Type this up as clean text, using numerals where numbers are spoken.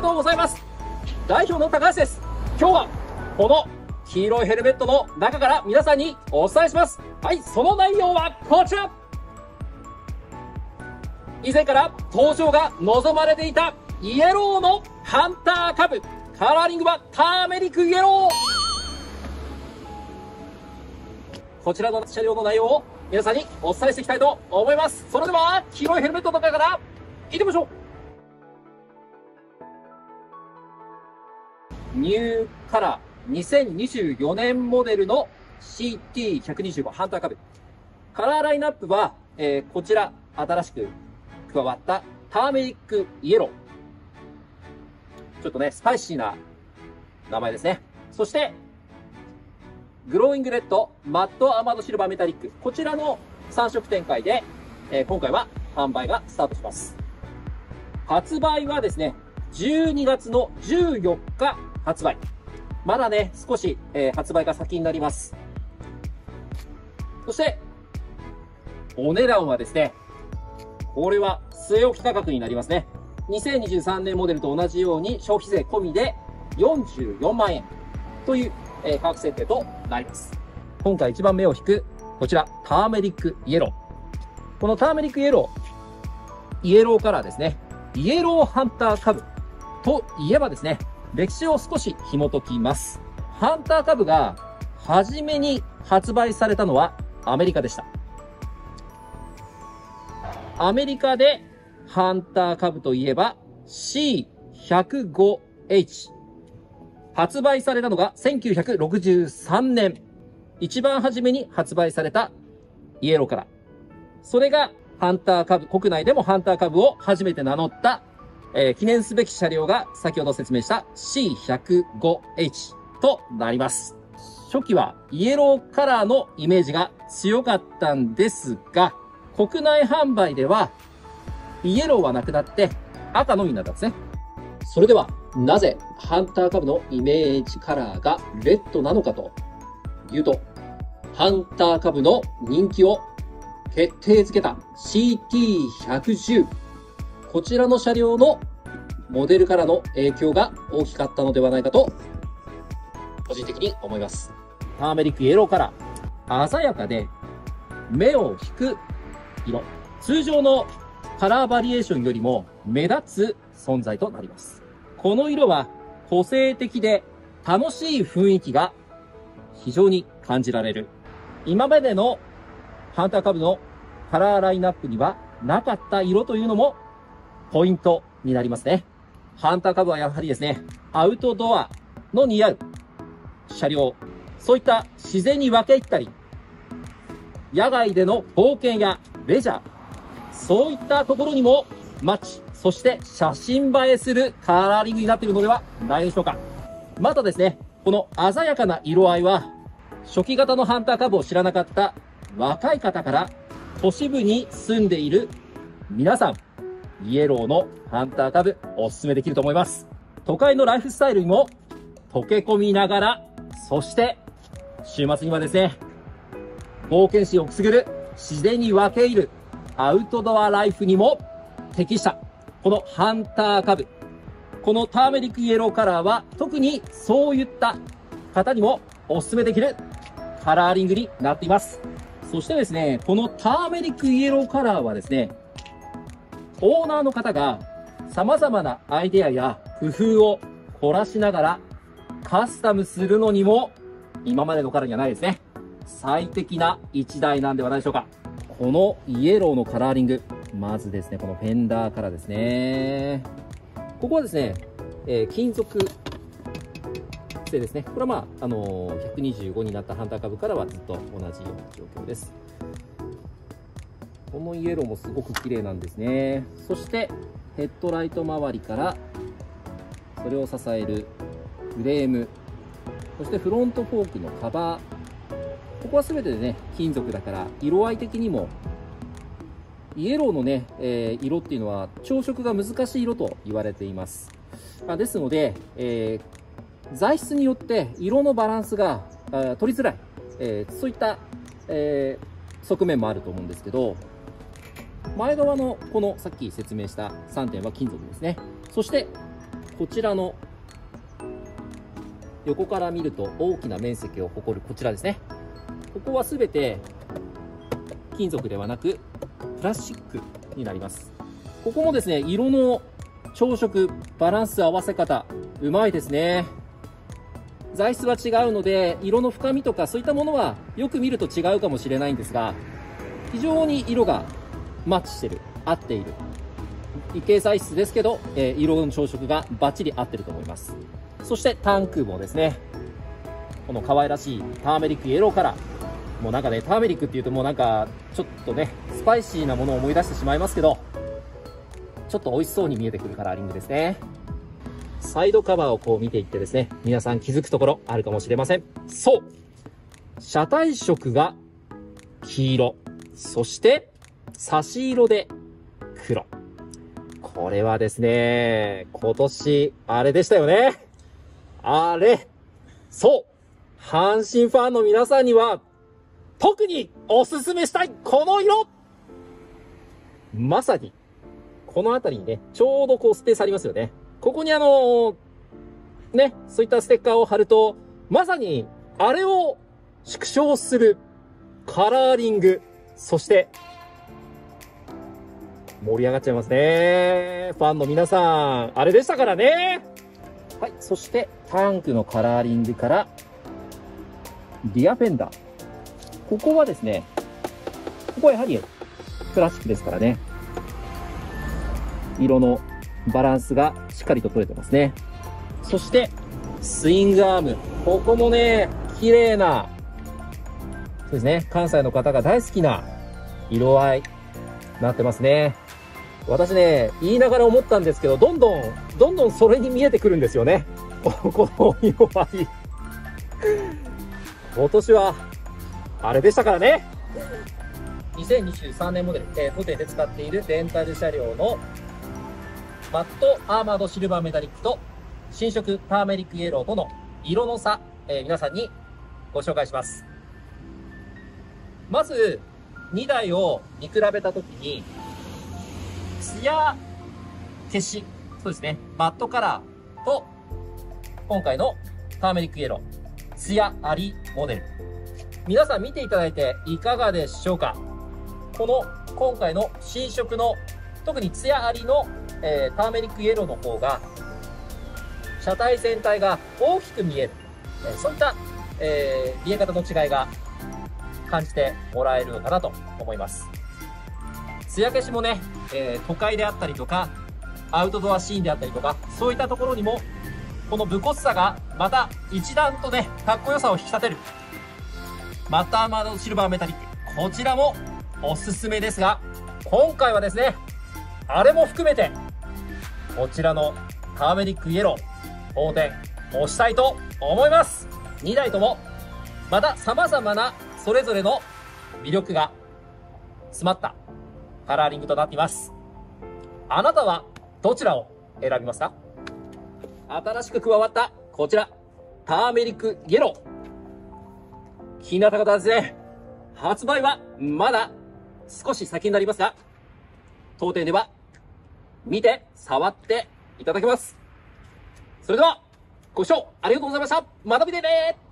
とうございます。代表の高橋です。今日はこの黄色いヘルメットの中から皆さんにお伝えします。はい、その内容はこちら。以前から登場が望まれていたイエローのハンターカブ、カラーリングはターメリックイエロー。こちらの車両の内容を皆さんにお伝えしていきたいと思います。それでは黄色いヘルメットの中から行ってみましょう。ニューカラー2024年モデルの CT125 ハンターカブ。カラーラインナップは、こちら新しく加わったターメリックイエロー。ちょっとね、スパイシーな名前ですね。そして、グローイングレッド、マットアーマードシルバーメタリック。こちらの3色展開で、今回は販売がスタートします。発売はですね、12月の14日発売。まだね、少し、発売が先になります。そして、お値段はですね、これは据え置き価格になりますね。2023年モデルと同じように消費税込みで44万円という、価格設定となります。今回一番目を引く、こちら、ターメリックイエロー。このターメリックイエロー、イエローカラーですね。イエローハンターカブといえばですね、歴史を少し紐解きます。ハンターカブが初めに発売されたのはアメリカでした。アメリカでハンターカブといえば C105H。発売されたのが1963年。一番初めに発売されたイエローカラー。それがハンターカブ、国内でもハンターカブを初めて名乗った、記念すべき車両が先ほど説明した C105H となります。初期はイエローカラーのイメージが強かったんですが、国内販売ではイエローはなくなって赤のみになったんですね。それではなぜハンターカブのイメージカラーがレッドなのかというと、ハンターカブの人気を決定づけた CT110。こちらの車両のモデルからの影響が大きかったのではないかと個人的に思います。ターメリックイエローカラー。鮮やかで目を引く色。通常のカラーバリエーションよりも目立つ存在となります。この色は個性的で楽しい雰囲気が非常に感じられる。今までのハンターカブのカラーラインナップにはなかった色というのもポイントになりますね。ハンターカブはやはりですね、アウトドアの似合う車両、そういった自然に分け入ったり、野外での冒険やレジャー、そういったところにもマッチ、そして写真映えするカラーリングになっているのではないでしょうか。またですね、この鮮やかな色合いは、初期型のハンターカブを知らなかった若い方から都市部に住んでいる皆さん、イエローのハンターカブおすすめできると思います。都会のライフスタイルにも溶け込みながら、そして週末にはですね、冒険心をくすぐる自然に分け入るアウトドアライフにも適したこのハンターカブ。このターメリックイエローカラーは特にそういった方にもおすすめできるカラーリングになっています。そしてですね、このターメリックイエローカラーはですね、オーナーの方が様々なアイデアや工夫を凝らしながらカスタムするのにも今までのカラーにはないですね。最適な一台なんではないでしょうか。このイエローのカラーリング。まずですね、このフェンダーからですね。ここはですね、金属製ですね。これは125になったハンターカブからはずっと同じような状況です。このイエローもすごく綺麗なんですね。そしてヘッドライト周りからそれを支えるフレーム、そしてフロントフォークのカバー、ここは全てでね金属だから色合い的にもイエローのね、色っていうのは調色が難しい色と言われています。ですので、材質によって色のバランスが取りづらい、そういった、側面もあると思うんですけど、前側のこのさっき説明した3点は金属ですね。そしてこちらの横から見ると大きな面積を誇るこちらですね。ここは全て金属ではなくプラスチックになります。ここもですね、色の調色、バランス合わせ方、うまいですね。材質は違うので、色の深みとかそういったものはよく見ると違うかもしれないんですが、非常に色がマッチしてる、合っている。一形材質ですけど、色の調色がバッチリ合ってると思います。そしてタンクもですね、この可愛らしいターメリックイエローカラー。もうなんかね、ターメリックっていうともうなんか、ちょっとね、スパイシーなものを思い出してしまいますけど、ちょっと美味しそうに見えてくるカラーリングですね。サイドカバーをこう見ていってですね、皆さん気づくところあるかもしれません。そう、車体色が黄色、そして差し色で黒。これはですね、今年あれでしたよね。あれ、そう、阪神ファンの皆さんには特におすすめしたいこの色、まさにこの辺りにね、ちょうどこうスペースありますよね。ここにね、そういったステッカーを貼ると、まさにあれを縮小するカラーリング、そして盛り上がっちゃいますね。ファンの皆さん、あれでしたからね。はい、そしてタンクのカラーリングからリアフェンダー。ここはですね、ここはやはりプラスチックですからね。色のバランスがしっかりと取れてますね。そしてスイングアーム。ここもね、綺麗な、そうですね、関西の方が大好きな色合いなってますね。私ね、言いながら思ったんですけど、どんどんそれに見えてくるんですよね。この色合い。今年は、あれでしたからね。2023年モデル、当店で使っているレンタル車両のマットアーマードシルバーメタリックと新色ターメリックイエローとの色の差、皆さんにご紹介します。まず、2台を見比べたときに、ツヤ消し、そうですね、マットカラーと、今回のターメリックイエロー、ツヤありモデル。皆さん見ていただいていかがでしょうか？この今回の新色の、特にツヤありの、ターメリックイエローの方が、車体全体が大きく見える。そういった、見え方の違いが感じてもらえるのかなと思います。艶消しもね、都会であったりとか、アウトドアシーンであったりとか、そういったところにも、この武骨さがまた一段とね、かっこよさを引き立てる。マットアーマードシルバーメタリック。こちらもおすすめですが、今回はですね、あれも含めて、こちらのターメリックイエロー、当店、押したいと思います。2台とも、また様々なそれぞれの魅力が詰まったカラーリングとなっています。あなたはどちらを選びますか？新しく加わったこちら、ターメリックイエロー。気になった方はですね、発売はまだ少し先になりますが、当店では見て、触っていただけます。それでは、ご視聴ありがとうございました。また見てね。